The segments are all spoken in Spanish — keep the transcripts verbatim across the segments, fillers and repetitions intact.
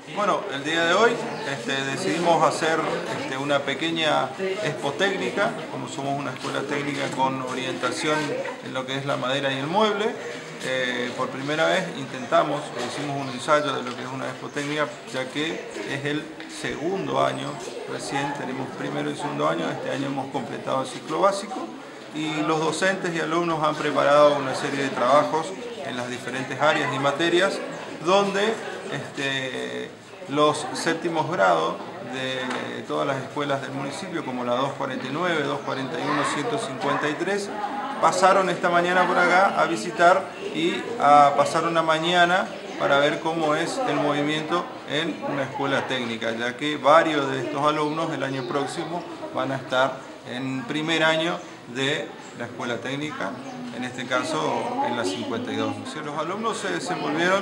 Bueno, el día de hoy este, decidimos hacer este, una pequeña expo técnica, como somos una escuela técnica con orientación en lo que es la madera y el mueble. Eh, por primera vez intentamos, hicimos un ensayo de lo que es una expo técnica, ya que es el segundo año, recién tenemos primero y segundo año, este año hemos completado el ciclo básico y los docentes y alumnos han preparado una serie de trabajos en las diferentes áreas y materias, donde este, los séptimos grados de todas las escuelas del municipio, como la doscientos cuarenta y nueve, doscientos cuarenta y uno, ciento cincuenta y tres, pasaron esta mañana por acá a visitar y a pasar una mañana para ver cómo es el movimiento en una escuela técnica, ya que varios de estos alumnos el año próximo van a estar en primer año de la escuela técnica, en este caso en la cincuenta y dos. ¿Sí? Los alumnos se desenvolvieron,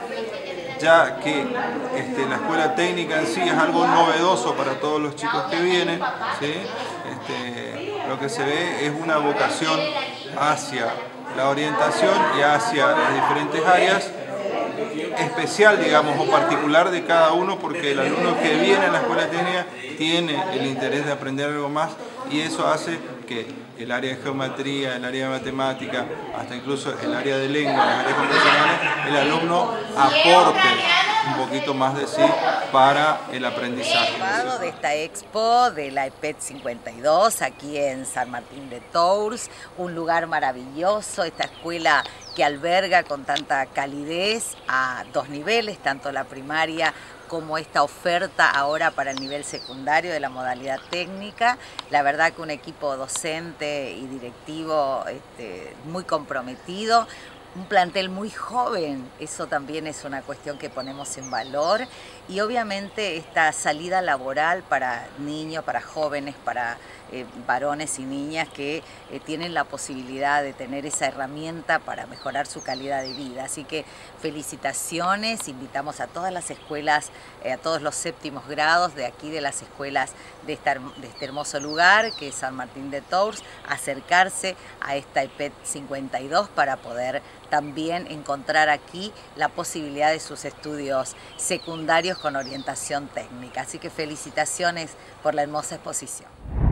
ya que este, la escuela técnica en sí es algo novedoso para todos los chicos que vienen, ¿sí? Este, lo que se ve es una vocación hacia la orientación y hacia las diferentes áreas, especial, digamos, o particular de cada uno, porque el alumno que viene a la escuela técnica tiene el interés de aprender algo más y eso hace que el área de geometría, el área de matemática, hasta incluso el área de lengua, las áreas computacionales, el alumno aporte un poquito más de sí para el aprendizaje. De esta expo de la E P E T cincuenta y dos aquí en San Martín de Tours, un lugar maravilloso, esta escuela que alberga con tanta calidez a dos niveles, tanto la primaria como esta oferta ahora para el nivel secundario de la modalidad técnica. La verdad que un equipo docente y directivo este, muy comprometido, un plantel muy joven, eso también es una cuestión que ponemos en valor, y obviamente esta salida laboral para niños, para jóvenes, para eh, varones y niñas que eh, tienen la posibilidad de tener esa herramienta para mejorar su calidad de vida. Así que felicitaciones, invitamos a todas las escuelas, eh, a todos los séptimos grados de aquí de las escuelas de, esta, de este hermoso lugar que es San Martín de Tours, a acercarse a esta E P E T cincuenta y dos para poder también encontrar aquí la posibilidad de sus estudios secundarios con orientación técnica. Así que felicitaciones por la hermosa exposición.